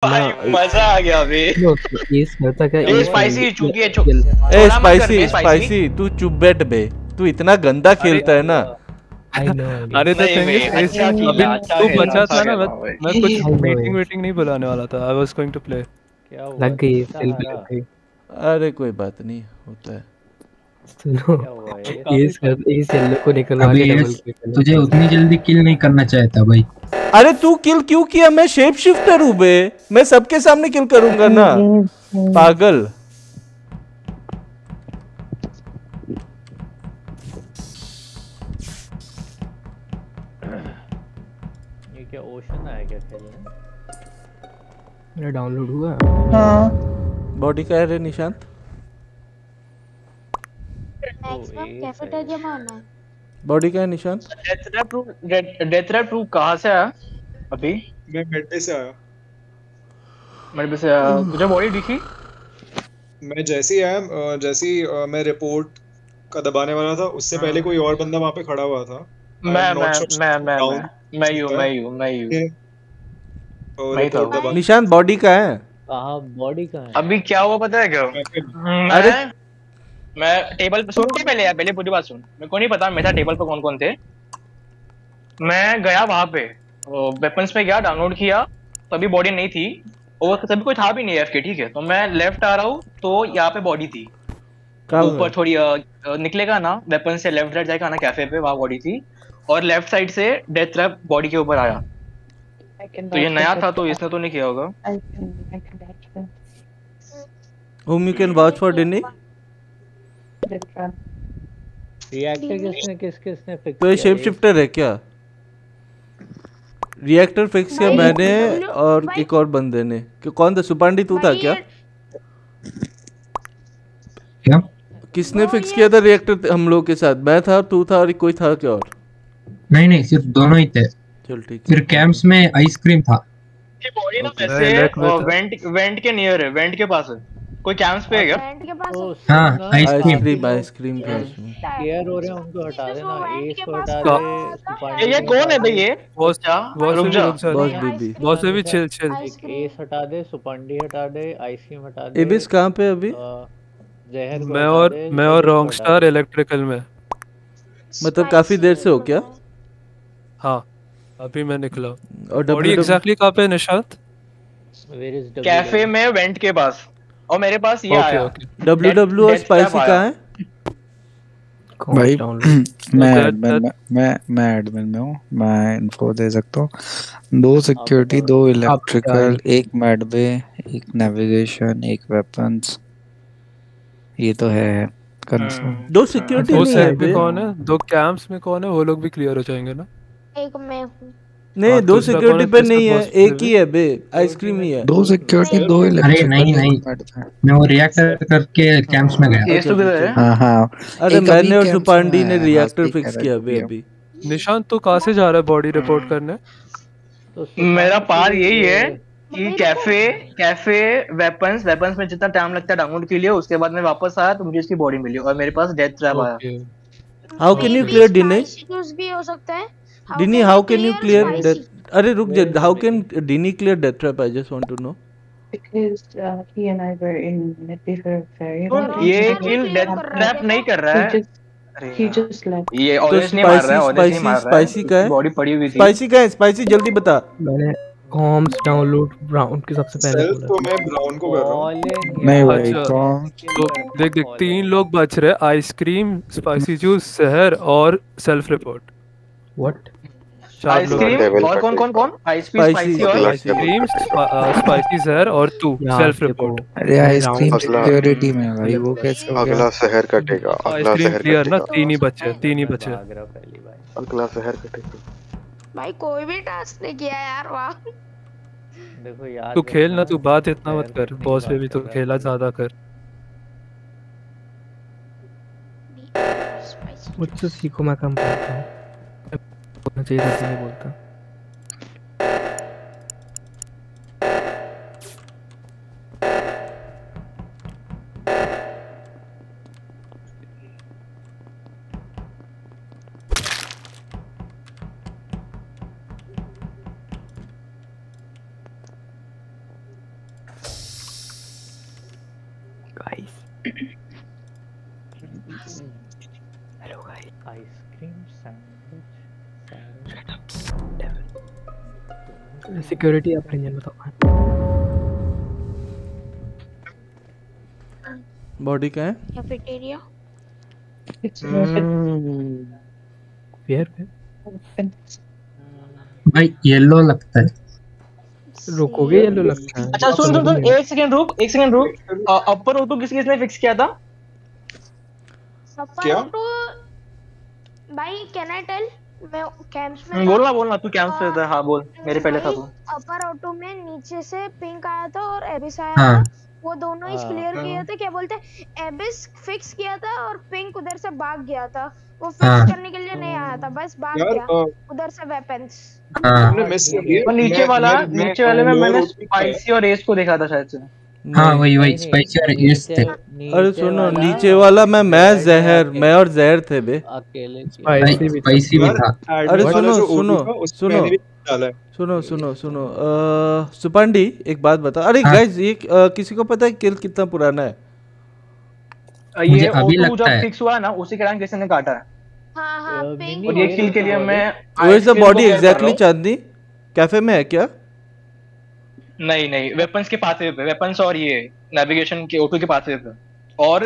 भाई मजा आ गया अभी। इस करता क्या ए स्पाइसी चूतिया ए स्पाइसी स्पाइसी तू चुप बैठ बे, तू इतना गंदा खेलता है ना। अरे तो तू बचा था ना, मैं कुछ मीटिंग नहीं बुलाने वाला था। I was going to play. क्या हुआ? लग गई सेल पे लग गई। अरे कोई बात नहीं, होता है। सुनो इस येलो को निकलवा के डबल किल। तुझे उतनी जल्दी किल नहीं करना चाहता भाई। अरे तू किल क्यों किया? मैं शेप शिफ्टर हूँ बे, मैं सबके सामने किल करूंगा ना पागल। ये क्या ओशन आया क्या खेलने? मेरा डाउनलोड हुआ। हाँ बॉडी का है रे निशांत? कैफेटेरिया में आना है। बॉडी का है निशांत? डेथ रैप टू कहाँ से आया अभी? मैं मेड पे से आया। मेरे पे से आया। तुझे बॉडी दिखी? मैं जैसे ही आया, जैसे ही मैं रिपोर्ट का दबाने वाला था, उससे पहले कोई और बंदा वहाँ पे खड़ा हुआ था। मैं निशांत बॉडी का है? कहाँ बॉडी का है? अभी क्या हुआ पता है क्या? अरे मैं टेबल पे सुन के पहले पूरी बात सुन। मेरे को नहीं पता मैं था टेबल पे कौन कौन थे। मैं गया वहां पे, वेपन्स पे गया, डाउनलोड किया, तभी बॉडी नहीं थी और तभी कोई था भी नहीं एफके, ठीक है। तो मैं लेफ्ट आ रहा हूँ तो यहाँ पे बॉडी थी ऊपर थोड़ी निकलेगा ना वेपन से, लेफ्ट राइट जाएगा ना कैफे पे, वहां बॉडी थी। और लेफ्ट साइड से डेथ ट्रैप बॉडी के ऊपर आया। तो ये नया था तो इसने तो नहीं किया होगा। Whom you can vouch for Dinny? Reactor किसने फिक्स तो ये शेप शिफ्टर है क्या? रिएक्टर फिक्स किया मैंने और एक और बंदे ने। कौन था? सुपांडी तू था क्या? क्या? किसने फिक्स किया था रिएक्टर हम लोग के साथ? मैं था, तू था और कोई था क्या और? नहीं सिर्फ दोनों ही थे। चल ठीक है। फिर कैंप्स में आइसक्रीम था। ये बॉडी ना वैसे वेंट के नियर है, वेंट के पास है। कोई कैंप्स पे है क्या? वेंट के पास। हाँ आइसक्रीम का केयर हो रहे हैं, उनको हटा देना। एस को हटा दे। ये कौन है भाई? ये बॉस से भी चिल एस हटा दे, सुपांडी हटा दे, आइसक्रीम हटा दे। एबिस कहाँ पे अभी? जहर मैं और रॉन्गस्टार इलेक्ट्रिकल में। मतलब काफी देर से हो क्या? हाँ अभी मैं निकला। और बॉडी एग्जैक्टली कहाँ पे निशांत? कैफे में वेंट के पास। और मेरे पास ये आया। डब्ल्यू और स्पाइसी कहाँ है? भाई मैं एडमिन में हूँ, मैं इन्फो दे सकता हूँ। 2 security, 2 electrical, 1 medbay, 1 navigation, 1 weapons. ये तो है कंफर्म। 2 सिक्योरिटी नहीं है पे कौन है? 2 कैंप्स में कौन है? वो लोग भी क्लियर हो जाएंगे ना? एक मैं हूँ। नहीं 2 सिक्योरिटी पे नहीं है, एक ही है बे, आइसक्रीम ही है। 2 सिक्योरिटी, 2 इलेक्ट्रिकल। अरे नहीं मैं वो रिएक्टर करके कैंप्स में गया। हाँ अरे मैंने और सुपांडी ने रिएक्टर फिक्स किया बे अभी। निशांत तो कहाँ से जा रहा है बॉडी रिपोर्ट करने? मेरा पार यही है कि कैफे वेपन्स में जितना टाइम लगता है डाउनलोड के लिए, उसके बाद मैं वापस आया तो मुझे इसकी बॉडी मिली और मेरे पास डेथ ट्रैप आया। How can you clear Dinny? भी हो सकता है। Dinny how can you clear death? अरे रुक जा, how can Dinny clear death trap? I just want to know. Because he and I were in Medbay ferry. ये किल death trap नहीं कर रहा है। He just left. ये ऑडियंस नहीं मार रहा है, स्पाइसी का है? बॉडी पड़ी हुई थी। स्पाइसी का है? स्पाइसी जल्दी बता। मैंने कॉम्स डाउनलोड ब्राउन के सबसे पहले बोला। तो मैं ब्राउन को कर रहा हूँ। नहीं भाई कौन? तो देख 3 लोग बच रहे, आइसक्रीम, स्पाइसी जूस, शहर और सेल्फ रिपोर्ट। व्हाट? आइसक्रीम और कौन? आइसक्रीम, स्पाइसी, शहर और तू सेल्फ रिपोर्ट। अरे आइसक्रीम सिक्योरिटी में भाई, वो कैसे? अगला शहर कटेगा। आइसक्रीम क्लियर ना? 3 ही बचे। अगला शहर कटेगा भाई। कोई भी टास्क नहीं किया यार। वाह देखो यार, तू खेल ना, तू बात इतना मत कर। बॉस पे भी तो खेला ज्यादा कर। मुझसे सीखो, मैं कम बोलता हूँ। बोलना चाहिए था, नहीं बोलता। Hello guys, ice cream sandwich security आप इंजन बताओ। बॉडी का है कैफेटेरिया। फेयर भाई येलो लगता है। रुकोगे येलो लगता है। अच्छा सुन सुन सुन, एक सेकंड रुक। अपर ऑटो किसने फिक्स किया था? अपर ऑटो भाई कैन आई टेल? मैं कैंप्स में बोलना तू कैंप्स पे था। हाँ बोल, मेरे पहले था तू। अपर ऑटो में नीचे से पिंक आया था और एबिस आया हाँ। था। वो दोनों ही क्लियर किए थे। क्या बोलते हैं, एबिस फिक्स किया था और पिंक उधर से भाग गया था। वो फिक्स करने के लिए नहीं आया था, बस भाग गया उधर से वेपन्स। नीचे वाले में मैंने स्पाइसी और एस को देखा था शायद से। हाँ वही स्पाइसी और एस थे। अरे सुनो, नीचे वाला मैं और जहर थे बे। अकेले स्पाइसी भी था। अरे सुनो सुपांडी एक बात बता। अरे गाइस ये किसी को पता है किल कितना पुराना है? ये अभी O2 लगता जब है फिक्स हुआ ना, उसी के टाइम किसी ने काटा है। हाँ पिंक। और ये किल के लिए मैं Where is the body exactly? Chandni cafe में है क्या? नहीं, वेपन्स के पाथवे पे, वेपन्स और ये नेविगेशन के O2 के पाथवे पे। और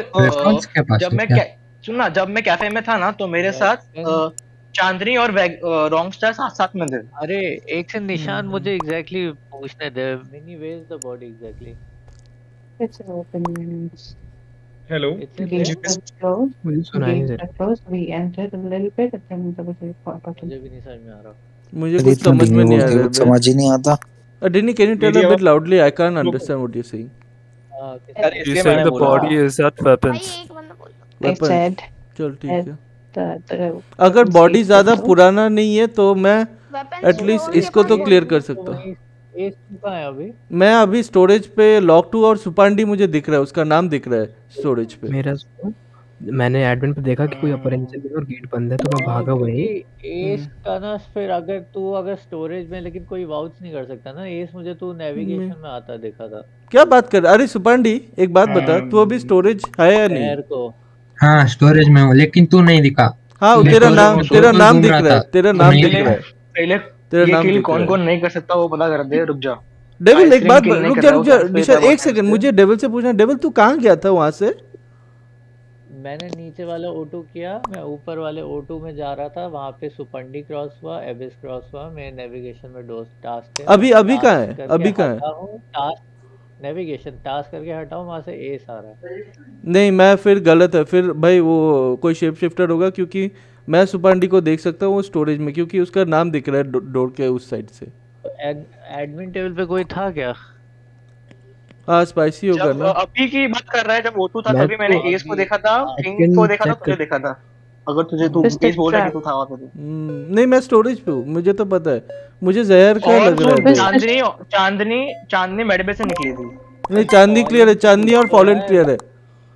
जब मैं कैफे में था ना, तो मेरे साथ चांदनी और रॉन्गस्टार साथ में थे। अरे एक से निशान मुझे एग्जैक्टली पूछने दे। Mini where is the body exactly? It's open. Hello मुझे सुनाई नहीं दे We entered a little bit and then there was a button. मुझे भी नहीं समझ में आ रहा। मुझे कुछ समझ में नहीं आ रहा है। समझ ही नहीं आता। Dini, can you tell a bit loudly? I can't understand what you're saying. He's saying the body is at weapons. Weapons. चल ठीक है। अगर बॉडी ज्यादा पुराना नहीं है तो मैं एटलीस्ट इसको तो क्लियर कर सकता हूँ। मैं अभी स्टोरेज पे लॉक 2 और सुपांडी मुझे दिख रहा है, उसका नाम दिख रहा है स्टोरेज पे। मैंने एडमिन पे देखा कि कोई अपर इंजन में और गेट बंद है तो मैं भागा वहीं। एस का ना फिर अगर स्टोरेज में, लेकिन कोई वाउच नहीं कर सकता ना। एस मुझे तू नेविगेशन में आता देखा था। क्या बात कर? अरे सुपांडी एक बात बता, तू अभी स्टोरेज है या नहीं? हाँ स्टोरेज में हूँ, लेकिन तू नहीं दिखा। हाँ तेरा नाम दिख रहा है। तेरा नाम दिख रहा है। पहले तेरा नाम कौन नहीं कर सकता वो पता कर दे। रुक जा डेविल, एक बात रुक जा निशा, एक सेकंड मुझे डेविल से पूछना। डेविल तू कहाँ गया था वहाँ से? मैंने नीचे वाला O2 किया, मैं ऊपर वाले O2 में जा रहा था। वहाँ पे सुपंडी क्रॉस हुआ, एबिस क्रॉस हुआ। मैं नेविगेशन में टास्क थे। अभी कहाँ है? टास्क नेविगेशन टास्क करके हटाऊं, वहाँ से एस आ रहा है। नहीं मैं फिर गलत है। फिर भाई वो कोई शेप शिफ्टर होगा, क्योंकि मैं सुपांडी को देख सकता हूँ वो स्टोरेज में, क्योंकि उसका नाम दिख रहा है डोर के उस साइड से। एडमिन टेबल पे कोई था क्या? हाँ स्पाइसी होगा ना। अभी की बात कर रहा है, जब O2 था तभी मैंने एस को देखा था, पिंक को देखा था, तुझे देखा था। अगर तुझे तू एस बोल रहा है कि तू था वहाँ पे। नहीं मैं स्टोरेज पे हूँ, मुझे तो पता है। मुझे जहर का लग रहा है। चांदनी मेडबे से निकली थी। नहीं चांदनी क्लियर है। चांदनी और फॉलन क्लियर है।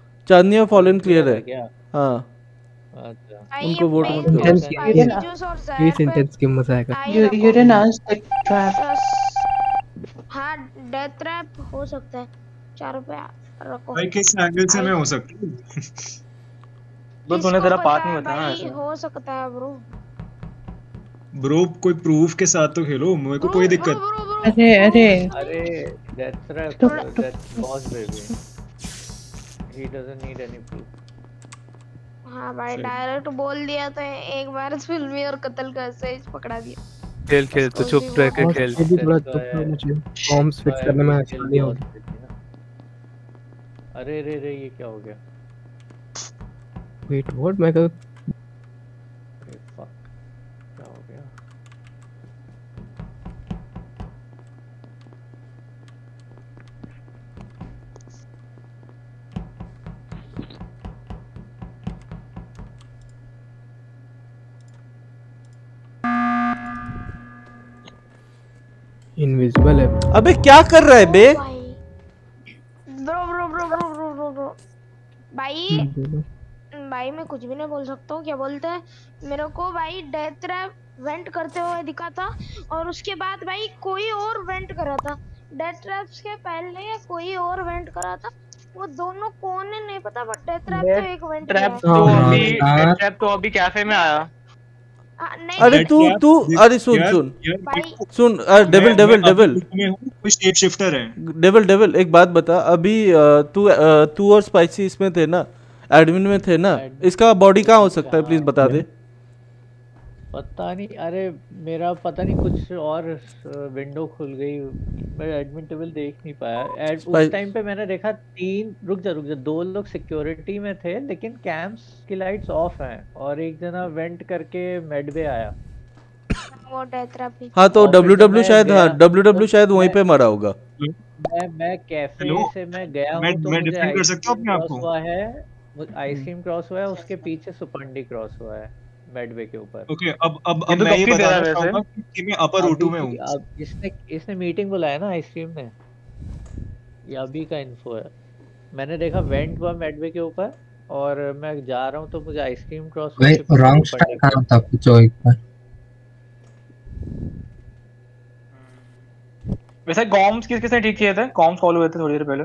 हाँ उनको वोट मत करो। ये सेंटेंस की मजा आएगा। You didn't ask the trap. हाँ डेथ ट्रैप हो सकता है। 4 रुपए रखो भाई किस एंगल से मैं हो सकती हूँ? तो तूने तेरा पाथ नहीं बताया ऐसा। हो सकता है ब्रो कोई प्रूफ के साथ तो खेलो, मेरे को कोई दिक्कत। अरे death trap boss baby, he doesn't need any proof. हाँ भाई डायरेक्ट बोल दिया तो एक बार फिल्मी और कत्ल का सही पकड़ा दिया। खेल तो चुप रह के खेल। मुझे फॉर्म्स फिक्स करने में आसानी होगी। अरे ये क्या हो गया? Wait what? मैं क्या हो गया? इनविजिबल है। अबे क्या कर रहा है बे? ब्रो भाई मैं कुछ भी नहीं बोल सकता हूँ। क्या बोलते हैं, मेरे को भाई डेथ ट्रैप वेंट करते हुए दिखा था और उसके बाद भाई कोई और वेंट करा था। डेथ ट्रैप्स के पहले कोई और वेंट करा था वो दोनों कौन है नहीं पता, बट डेथ ट्रैप तो एक वेंट ट्रैप तो अभी कैफे में आया। अरे तू अरे सुन डेविल कोई शेप शिफ्टर है। डेविल एक बात बता, अभी तू और स्पाइसी इसमें थे ना, एडमिन में थे ना, इसका बॉडी कहाँ हो सकता है प्लीज बता दे। पता नहीं, अरे मेरा पता नहीं कुछ और विंडो खुल गई, मैं एडमिन टेबल देख नहीं पाया। उस टाइम पे मैंने देखा रुक जा 2 लोग सिक्योरिटी में थे लेकिन कैंप्स की लाइट्स ऑफ हैं और एक जना वेंट करके मेडवे आया। वो डेथरा हाँ तो डब्ल्यू शायद वहीं पे मरा होगा। मैं कैफे से मैं गया हूँ तो मैं डिफेंड कर सकता हूँ अपने आप को। हुआ है आइसक्रीम क्रॉस हुआ है, उसके पीछे सुपंडी क्रॉस हुआ है मेडवे के ऊपर। ओके अब मैं ये बताना चाहूंगा कि मैं अपर O2 में हूँ। अब इसने मीटिंग बुलाया ना आइसक्रीम ने, ये अभी का इन्फो है। मैंने देखा वेंट हुआ मेडवे के ऊपर और मैं जा रहा हूँ तो मुझे आइसक्रीम क्रॉस रॉन्ग स्टार कहाँ था पूछो एक बार। वैसे कॉम्स किसने ठीक किए थे? कॉम्स फॉलो हुए थे थोड़ी देर पहले।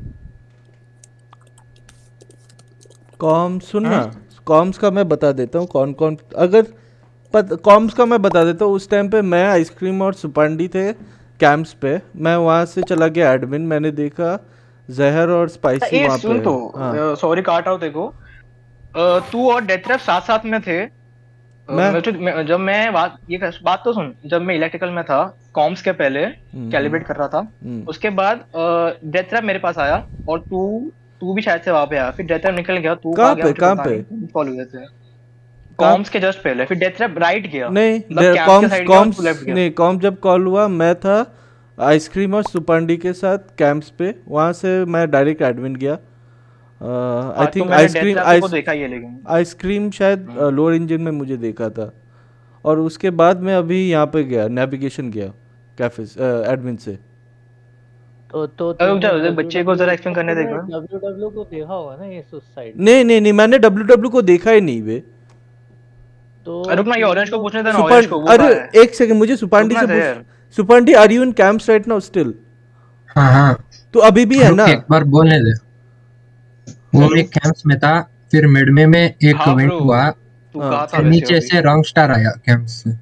कॉम्स सुनना, कॉम्स का मैं बता देता हूँ कौन कौन, कॉम्स का मैं बता देता हूँ। उस टाइम पे मैं आइसक्रीम और सुपांडी थे कैंप्स पे, मैं वहाँ से चला गया एडमिन, मैंने देखा जहर और स्पाइसी वहाँ पे। सुन तो सॉरी काट आउट देखो, तू और डेथरेप साथ में थे। जब मैं बात तो सुन, जब मैं इलेक्ट्रिकल में था कॉम्स के पहले कैलिब्रेट कर रहा था, उसके बाद डेथरेप मेरे पास आया और तू भी शायद से वहाँ पे आया, फिर डेथरेप निकल गया। तू कहाँ पे फॉलो हुए थे कॉम्स के जस्ट पहले, फिर डेथरेप राइट गया। नहीं कॉम्स जब कॉल हुआ मैं था आइसक्रीम और सुपांडी के साथ कैंप्स पे, वहाँ से मैं डायरेक्ट एडमिन गया। आई थिंक आइसक्रीम शायद लोअर इंजन में मुझे देखा था और उसके बाद मैं अभी यहाँ पे गया, नेविगेशन गया कैफे एडमिन से। तो बच्चे को जरा एक्सप्लेन करने देगा। डब्ल्यू को देखा होगा ना ये सुसाइड। नहीं मैंने डब्ल्यू को देखा ही नहीं बे। तो रुक ना, ये ऑरेंज को पूछने देना, ऑरेंज को। अरे एक सेकंड, मुझे सुपांडी से पूछ। Supandi are you in comms right now still? हां तो अभी भी है ना? एक बार बोलने दे। वो एक कैंप्स में था, फिर मिडवे में एक इवेंट हुआ, फिर नीचे से रॉन्ग स्टार आया कैंप्स से,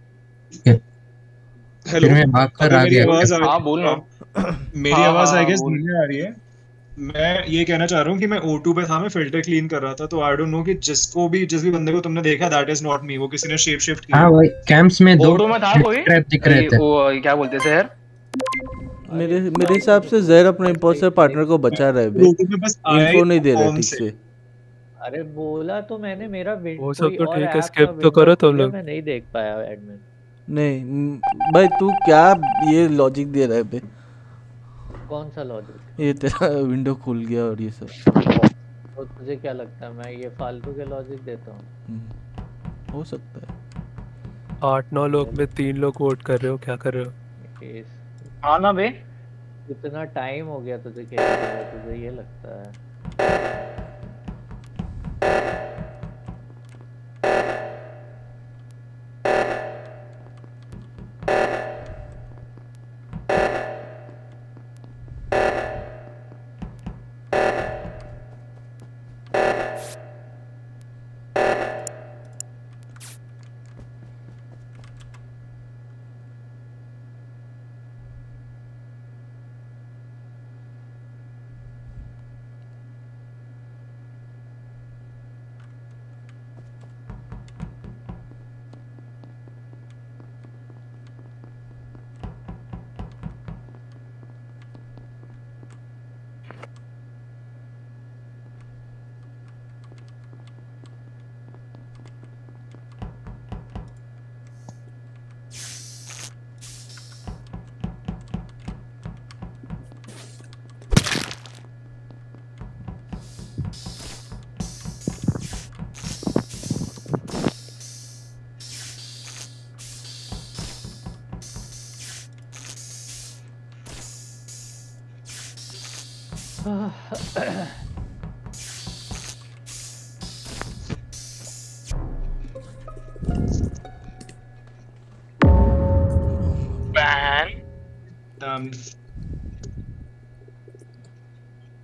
फिर मैं भागकर आ गया। हां बोल ना। मेरी आवाज आई गेस नहीं आ रही है। मैं ये कहना चाह रहा हूँ कि मैं O2 पे था, मैं फिल्टर क्लीन कर रहा था, तो आई डोंट नो कि जिस भी बंदे को तुमने देखा दैट इज नॉट मी। वो किसी ने शेप शिफ्ट किया। हां वही कैंप्स में 2 O2 में था कोई ट्रैप दिख रहे थे। वो क्या बोलते थे यार, मेरे हिसाब से जहर अपने इंपोस्टर पार्टनर को बचा रहा है बे, इन्फो नहीं दे रहा ठीक से। अरे बोला तो मैंने, मेरा वो सब तो ठीक है, स्किप तो करो तुम लोग। मैं नहीं देख पाया एडमिन। नहीं भाई तू क्या ये लॉजिक दे रहा है बे? कौन सा लॉजिक? ये तेरा विंडो खुल गया और ये सब। तो तुझे क्या लगता है मैं ये फालतू के लॉजिक देता हूँ? हो सकता है। 8-9 लोग में 3 लोग वोट कर रहे हो, क्या कर रहे हो? हाँ ना बे, इतना टाइम हो गया तुझे ये लगता है?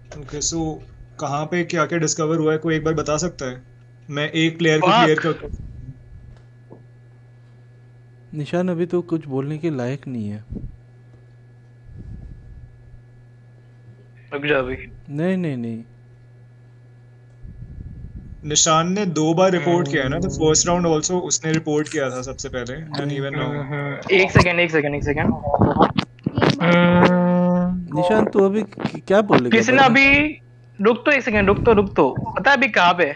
ओके सो कहाँ पे क्या क्या डिस्कवर हुआ है कोई एक बार बता सकता है? मैं एक प्लेयर को क्लियर करता हूँ। निशान अभी तो कुछ बोलने के लायक नहीं है। रुक जा अभी। नहीं नहीं नहीं, निशान ने 2 बार रिपोर्ट किया है ना, तो फर्स्ट राउंड आल्सो उसने रिपोर्ट किया था सबसे पहले। एंड इवन नाउ एक सेकंड। निशान तू अभी क्या बोलेगा? किसने अभी रुक तो पता है अभी कहाँ पे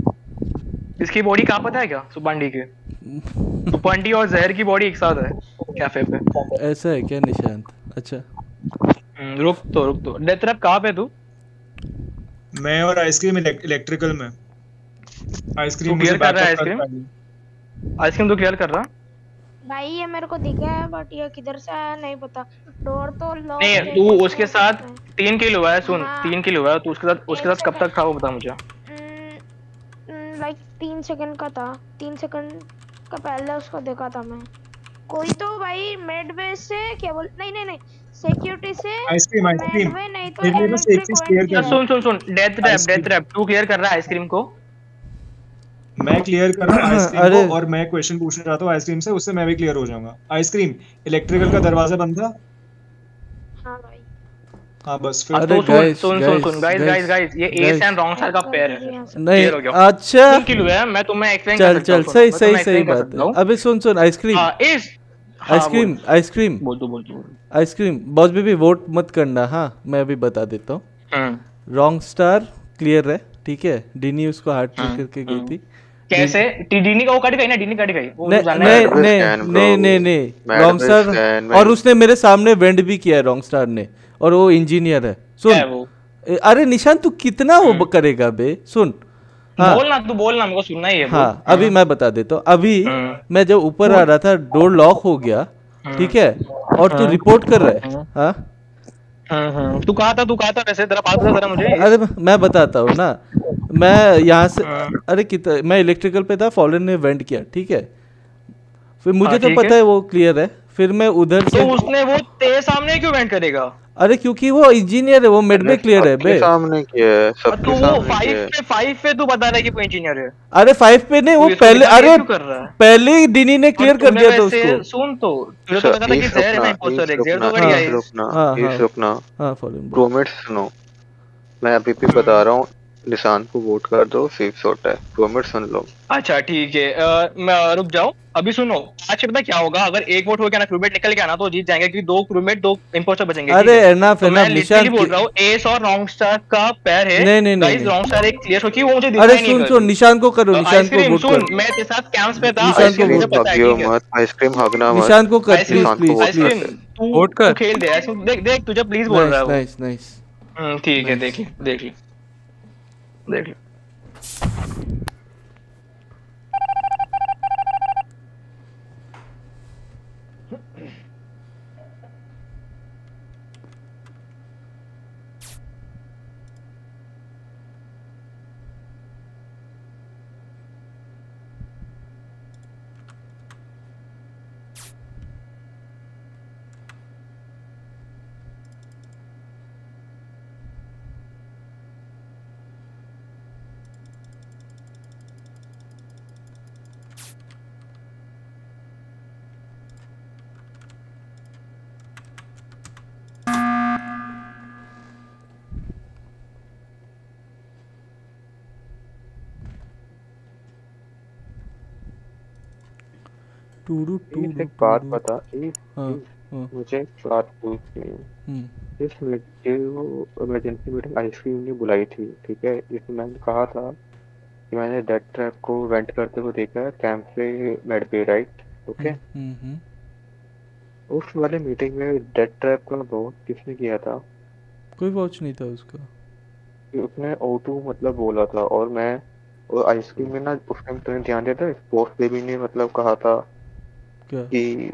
इसकी बॉडी कहाँ पता है क्या? सुपांडी के सुपांडी और जहर की बॉडी एक साथ है कैफे पे। ऐसा है क्या निशान? अच्छा रुक तो डेथ ट्रैप कहाँ पे तू? मैं और आइसक्रीम इलेक्ट्रिकल में। आइसक्रीम क्लियर कर रहा है। आइसक्रीम तो क्लियर कर रहा भाई ये मेरे को दिखा है बट ये किधर से आया नहीं पता। डोर तो लॉक नहीं, तू उसके साथ 3 किल हुआ है। सुन 3 किल हुआ है तो उसके साथ कब तक था वो बता मुझे। लाइक 3 सेकंड का था। 3 सेकंड का पहले उसको देखा था मैं। कोई तो भाई मेडवे से क्या बोल नहीं सिक्योरिटी से आइसक्रीम मेडवे नहीं तो इलेक्ट्रिक। सुन डेथ ट्रैप तू क्लियर कर रहा है आइसक्रीम को? मैं क्लियर कर रहा हूं आइसक्रीम को और मैं क्वेश्चन पूछना चाहता हूं आइसक्रीम से, उससे मैं भी क्लियर हो जाऊंगा। आइसक्रीम इलेक्ट्रिकल का दरवाजा बंद था? हां भाई। हां बस फिर तो सुन गाइस ये एस एंड रॉन्ग साइड का पेयर है। नहीं अच्छा किल हुआ है मैं तुम्हें एक्सप्लेन कर सकता हूं। चल सही बात है। अबे सुन आइसक्रीम आइसक्रीम बोल आइसक्रीम बॉस बेबी वोट मत करना। हाँ मैं अभी बता देता हूँ। रॉन्ग स्टार क्लियर है ठीक है। डीनी उसको हार्ट ट्रिक करके गई थी। कैसे? डीनी का वो कट गई ना, डीनी कट गई वो नहीं रॉन्ग स्टार और उसने मेरे सामने वेंड भी किया है रॉन्ग स्टार ने और वो इंजीनियर है। सुन अरे निशान तू कितना वो करेगा बे? सुन हाँ, बोलना मेरे को सुनना ही है। हाँ अभी मैं बता देता हूँ। अभी मैं जब ऊपर आ रहा था डोर लॉक हो गया ठीक है और तू रिपोर्ट कर रहा है। हाँ तू कहा था वैसे तेरा बात बता मुझे। अरे मैं बताता हूँ ना। मैं यहाँ से अरे मैं इलेक्ट्रिकल पे था, फॉलन ने वेंट किया ठीक है। फिर मुझे तो पता है वो क्लियर है। फिर मैं उधर से तो उसने वो तेरे सामने क्यों वेंट करेगा? अरे क्योंकि वो इंजीनियर है, वो मिड में क्लियर है बे। सामने किया है सबके सामने। तो 5 पे तू बता रहा है कि वो इंजीनियर है। अरे 5 पे नहीं, वो पहले अरे पहले ही डीनी ने क्लियर कर दिया था उसको। सुन तो तुझे तो पता था कि जहर है ना इंपोस्टर है। जहर तो बढ़िया है। रुकना हां सुनो मैं अभी भी बता रहा हूँ। निशान को वोट कर दो, सेफ शॉट है। 2 मिनट सुन लो। अच्छा ठीक है रुक जाओ अभी सुनो। आज पता क्या होगा? अगर एक वोट हो गया ना, क्रूमेट निकल गया ना तो जीत जाएंगे क्योंकि 2 क्रूमेट 2 इंपोस्टर बचेंगे। अरे एनफ तो मैं लिटरली बोल रहा हूँ एस और रॉन्ग स्टार का पैर है। नहीं गाइस रॉन्ग स्टार एक क्लियर हो कि वो मुझे दिखा अरे नहीं। सुन निशान को करो, निशान को वोट कर। सुन मैं तेरे साथ कैंप्स पे था। निशान को मुझे पता है मत आइसक्रीम हगना मत। निशान को कर प्लीज आइसक्रीम तू वोट कर खेल दे। देख तुझे प्लीज बोल रहा हूँ। नाइस ठीक है देख ले। एक बात बता। मुझे एक बात पूछनी है। इस इमरजेंसी मीटिंग आइसक्रीम ने बुलाई थी ठीक है। इसमें मैंने कहा था कि मैंने डेथ ट्रैप को वेंट करते हुए देखा है कैंप से मेड पे राइट ओके। उस वाले मीटिंग में डेथ ट्रैप का वोट किसने किया था? कोई वॉच नहीं था उसका। उसने O2 मतलब बोला था और मैं और आइसक्रीम में ना उस टाइम तुमने ध्यान दिया था स्पोर्ट्स बेबी ने मतलब कहा था क्या? कि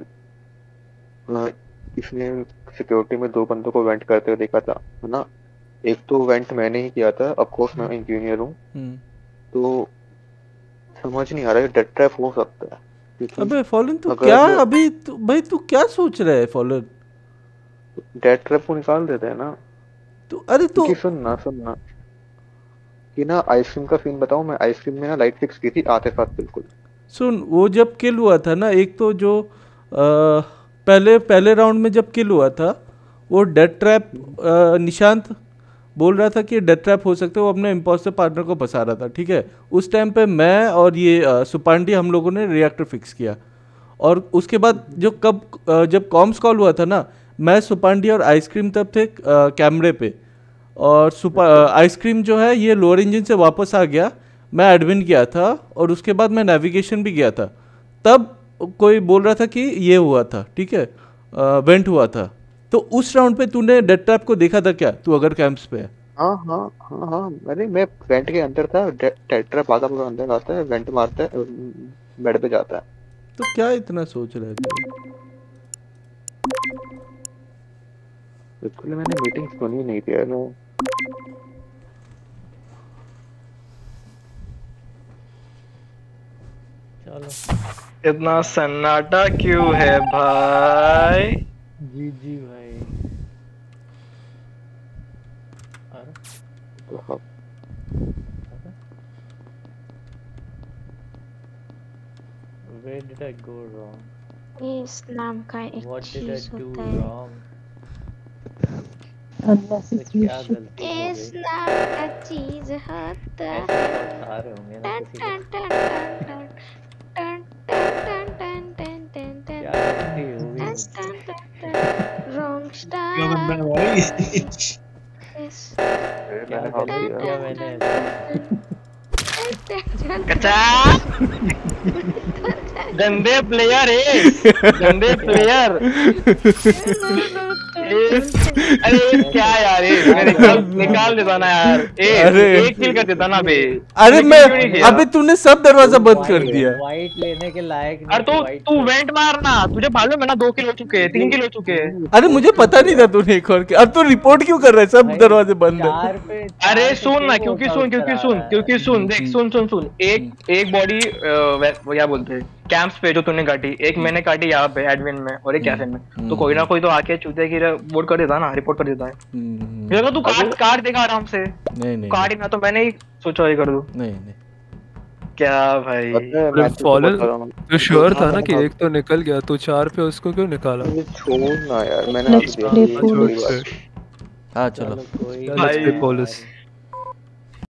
इसने सिक्योरिटी में 2 बंदों को वेंट करते हुए देखा था है ना। एक तो वेंट मैंने ही किया था, ऑफ कोर्स मैं इंजीनियर हूँ तो समझ नहीं आ रहा है डेथ ट्रैप हो सकता है। अबे फॉलन तू क्या अभी भाई तू क्या सोच रहा है? फॉलन डेथ ट्रैप को निकाल देते हैं ना। तो अरे तो सुनना कि ना आइसक्रीम का सीन बताऊं मैं। आइसक्रीम में ना लाइट फिक्स की थी आते साथ बिल्कुल। सुन, वो जब किल हुआ था ना, एक तो जो पहले राउंड में जब किल हुआ था वो डेथ ट्रैप, निशांत बोल रहा था कि डेथ ट्रैप हो सकता है, वो अपने इम्पोस्टर पार्टनर को फंसा रहा था, ठीक है। उस टाइम पे मैं और ये सुपांडी हम लोगों ने रिएक्टर फिक्स किया, और उसके बाद जब कॉम्स कॉल हुआ था ना, मैं सुपांडी और आइसक्रीम तब थे कैमरे पे, और आइसक्रीम जो है ये लोअर इंजन से वापस आ गया, मैं एडमिन गया था, और उसके बाद मैं नेविगेशन भी गया था। तब कोई बोल रहा था कि ये हुआ था, ठीक है, वेंट हुआ था। तो उस राउंड पे तूने डेथ ट्रैप को देखा था क्या, तू अगर कैंप्स पे है? हाँ, अरे मैं वेंट के अंदर था। डेथ ट्रैप आधा पूरा अंदर आता है, वेंट मारता है, बेड पे जाता है। तो क्या इतना सोच रहे थे? बिल्कुल मैंने मीटिंग सुनी नहीं थी यार। चलो, इतना सन्नाटा क्यों है भाई? जी भाई। Where did I go wrong? इस नाम का एक What did I चीज do होता है। wrong? इस नाम का चीज होता है। Wrong star। क्या बंदा है भाई? गंदे प्लेयर है, गंदे प्लेयर। अरे क्या यार, निकाल देता ना यार। एक किल कर देता ना बे। अरे मैं अबे तूने सब दरवाजा बंद कर दिया। वाइट लेने के लायक नहीं। अरे तू वेंट मारना, तुझे मालूम है ना 2 किल हो चुके हैं, 3 किल हो चुके हैं। अरे मुझे पता नहीं था तूने एक और किया। अब तो रिपोर्ट क्यों कर रहा है, सब दरवाजे बंद है। अरे सुन ना, क्योंकि सुन देख, सुन एक बॉडी क्या बोलते हैं कैंप्स पे जो तूने काटी, एक मैंने काटी यहाँ पे एडमिन में, और एक कैफे में। तो कोई ना कोई तो आके चूते की वोट कर देता ना, रिपोर्ट कर देता है। तू काट देगा आराम से। नहीं काट ही ना, तो मैंने ही सोचा ही कर दूं। नहीं क्या भाई, तो श्योर था ना कि एक तो निकल गया, तो 4 पे उसको क्यों निकाला? छोड़ ना यार, मैंने हाँ चलो भाई